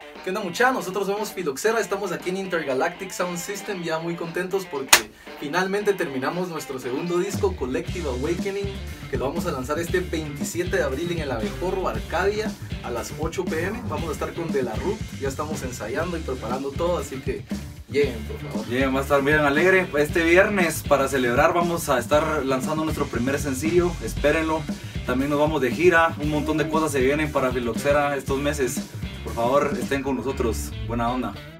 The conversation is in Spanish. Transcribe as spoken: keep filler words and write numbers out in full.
¿Qué onda mucha? Nosotros somos Filoxera, estamos aquí en Intergalactic Sound System ya muy contentos porque finalmente terminamos nuestro segundo disco, Collective Awakening, que lo vamos a lanzar este veintisiete de abril en el Abejorro, Arcadia, a las ocho pe eme. Vamos a estar con De La Root, ya estamos ensayando y preparando todo, así que lleguen por favor. Lleguen, va a estar bien alegre. Este viernes para celebrar vamos a estar lanzando nuestro primer sencillo, espérenlo. También nos vamos de gira, un montón de cosas se vienen para Filoxera estos meses. Por favor, estén con nosotros. Buena onda.